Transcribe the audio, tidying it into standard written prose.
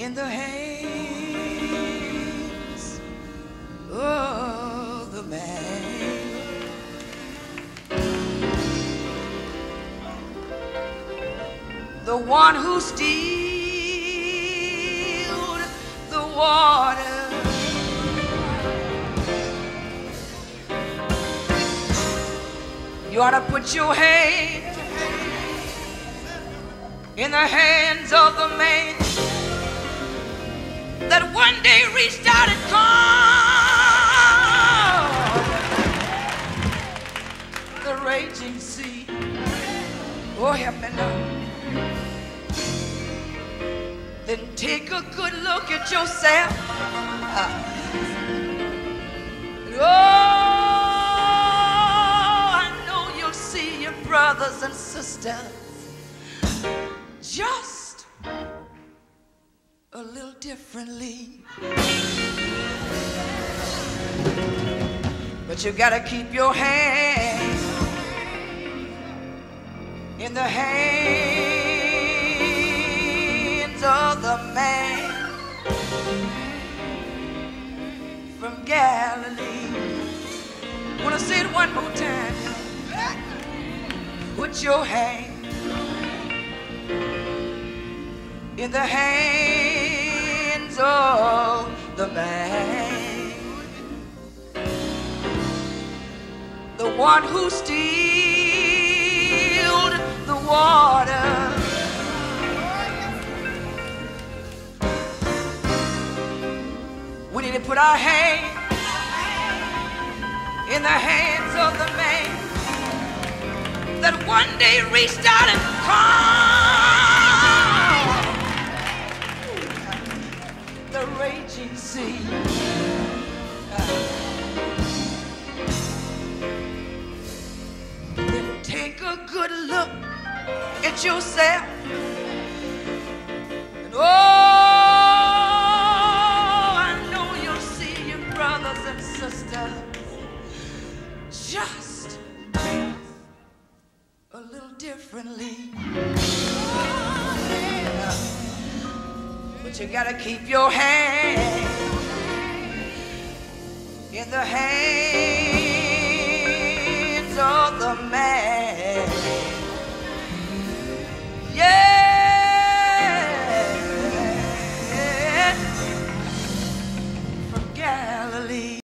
in the hands of the man. The one who steals the water. You ought to put your hand in the hands of the man that one day reached out and calmed the raging sea. Oh, help me now. Then take a good look at yourself. Brothers and sisters, just a little differently. But you gotta keep your hand in the hands of the man from Galilee. I wanna say it one more time. Put your hand in the hands of the man, the one who steals the water. We need to put our hand in the hands of the man that one day reached out and calmed the raging sea. Then take a good look at yourself, and I know you'll see your brothers and sisters just a little differently. But you gotta keep your hand in the hands of the man. Yeah, from Galilee.